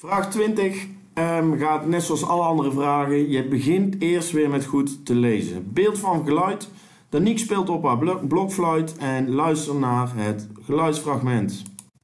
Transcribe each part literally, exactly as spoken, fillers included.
Vraag twintig um, gaat net zoals alle andere vragen. Je begint eerst weer met goed te lezen. Beeld van geluid. Danique speelt op haar blokfluit en luister naar het geluidsfragment.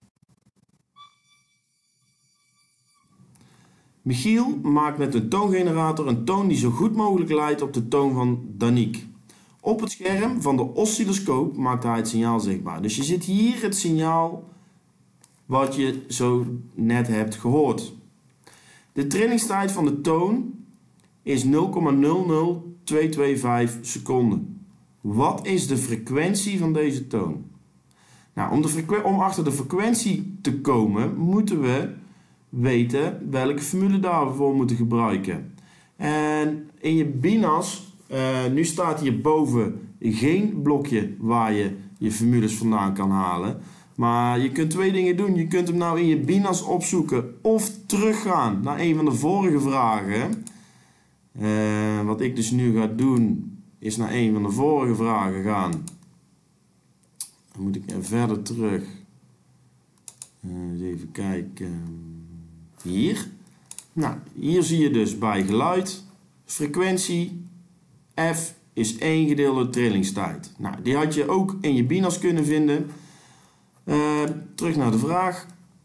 Michiel maakt met een toongenerator een toon die zo goed mogelijk lijkt op de toon van Danique. Op het scherm van de oscilloscoop maakt hij het signaal zichtbaar. Dus je ziet hier het signaal wat je zo net hebt gehoord. De trillingstijd van de toon is nul komma nul nul twee twee vijf seconden. Wat is de frequentie van deze toon? Nou, om, de om achter de frequentie te komen, moeten we weten welke formule daarvoor moeten gebruiken. En in je B I N A S, uh, nu staat hier boven geen blokje waar je je formules vandaan kan halen. Maar je kunt twee dingen doen. Je kunt hem nou in je B I N A S opzoeken of teruggaan naar een van de vorige vragen. Uh, wat ik dus nu ga doen is naar een van de vorige vragen gaan. Dan moet ik verder terug. Uh, eens even kijken. Hier. Nou, hier zie je dus bij geluid, frequentie, F is één gedeeld door trillingstijd. Nou, die had je ook in je B I N A S kunnen vinden. Uh, terug naar de vraag.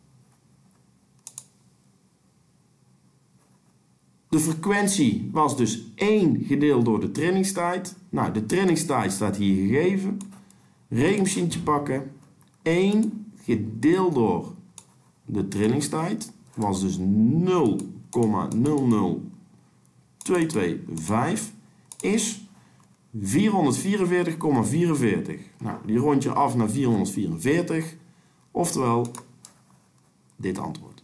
De frequentie was dus één gedeeld door de trillingstijd. Nou, de trillingstijd staat hier gegeven. Rekenmachientje pakken. één gedeeld door de trillingstijd was dus nul komma nul nul twee twee vijf is vierhonderdvierenveertig komma vierenveertig. Nou, die rond je af naar vierhonderdvierenveertig, oftewel dit antwoord.